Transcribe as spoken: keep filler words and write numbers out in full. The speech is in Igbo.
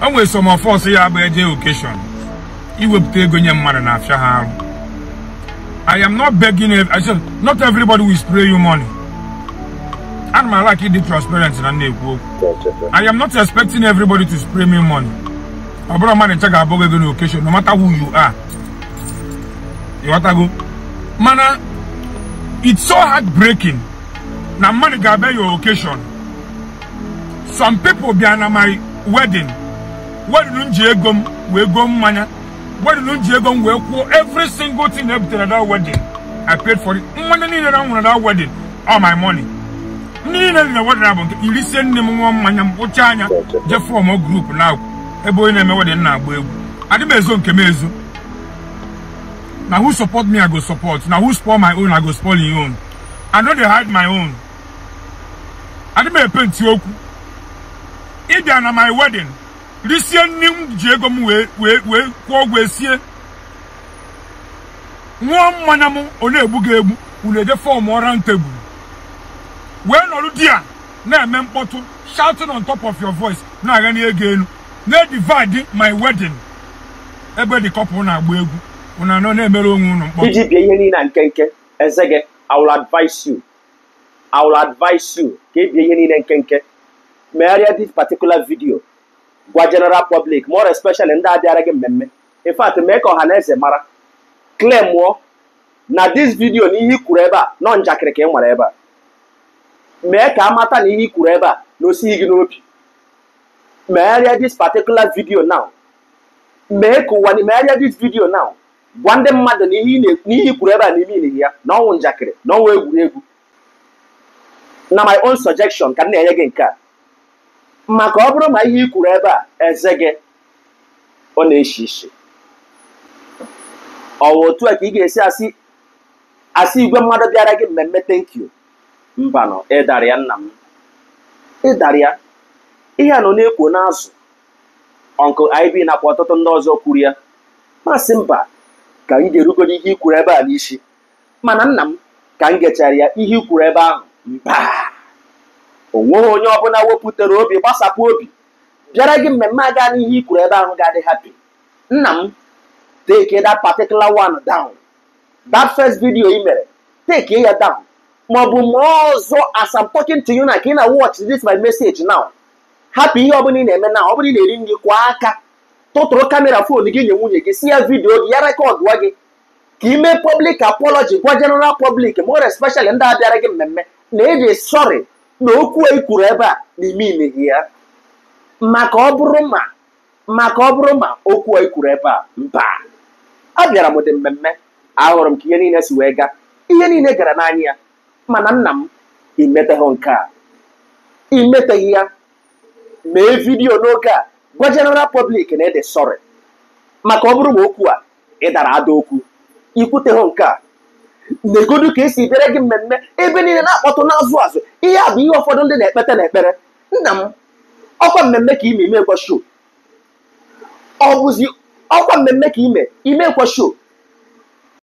And when some of us say I have a occasion, you will take on your mother and after her. I am not begging. I said, not everybody will spray you money. And my like it is transparent and I am not expecting everybody to spray me money. I brought money check about the occasion, no matter who you are. You want to go? Mana, it's so heartbreaking. Now money got by your occasion. Some people be on my wedding. What do you go? We go money. What do you go? We go every single thing up to that wedding. I paid for it. Money need around that wedding. All my money. Need a what happened? You listen to me one man. Ochanya. Just form a group now. A boy name wedding now. I did my zone kemezu. Now who support me? I go support. Now who spoil my own? I go spoil your own. I know they hide my own. I did my pen to you. If they are my wedding. Listen, Nim Jagum, we, we, we, we, we, see. One manamo, on a bugable, who lay the form more round table. When all dear, now, men bottle, shouting on top of your voice, now any again, now dividing my wedding. Everybody couple now, we, when I know never own. Ezege, I will advise you. I will advise you. Keep your and kenke. Marry this particular video. Gwa general public, more especially in that area meme. In fact, make or hanese mara. Claim more. Na this video ni hi kureba, non jakreke whatever. Make a matter ni hi kureba, no see ignopi. Marry this particular video now. Make one marry this video now. One dem mad ni hi ni hi kureba ni mi here. No one jakre, no way. Now my own suggestion can ne again ka. Makobro ma ihe kwuru ebe a Ezege ọ na-eshi ishi. Ọ otu a ka ị ga-esi asị asị igwe mmadụ bịara gị mmemme thank you. Mba no, ị dara ya nna m. Ị dara ya. Ihe a nọ na-ekwo n'azụ. Uncle I B nakwa ọtụtụ ndị ọzọ kwuru ya. Masị mba ka ị ga-erugoro ihe i kwuru ebe a n'isi. Mana nna m ka m gechara ya ihe i kwuru ebe ahụ. Mba. Onwe onye ọbụla wepụtara obi gbasapụ obi bịara gị mmemme aga n'ihe ikwuru ebe ahụ ga-adị happy. Nna m take that particular one down. That first video you made, take it down. Maọbụ ma ọzọ as I'm talking to you now, ka ị na watch this my message now. Happy ihe ọbụla ị na-eme now, ọ bụrụ na eri nri kwa aka tụtụrụ kamera phone gị nye nwunye gị si ya video gị ya record wa gị ka ime public apology gwa general public more especially ndị abịara gị mmemme na eji sorry na okwu e kwuru ebe a n'ime ime ya maka ọ bụrụ ma maka ọ bụrụ ma okwu e kwuru ebe a mba abịara m dị mmemme ahụrụ m ka ihe niile si wee gaa ihe niile gara n'anya ya mana nna m imeteghị nke a imeteghị ya mee vidiyo n'oge a gwa general public na ede sorry maka ọ bụrụ ma okwu a ị dara ada okwu ikwuteghị nke a negodu ka esi bere gị mmemme ebe niile na-akpọtụ n'azụ azụ ihe a bụ ihe ụfọdụ ndị na-ekpete na-ekpere nna m ọkwa mmemme ka ime ime kwa show ọ bụzi ọkwa mmemme ka ime ime kwa show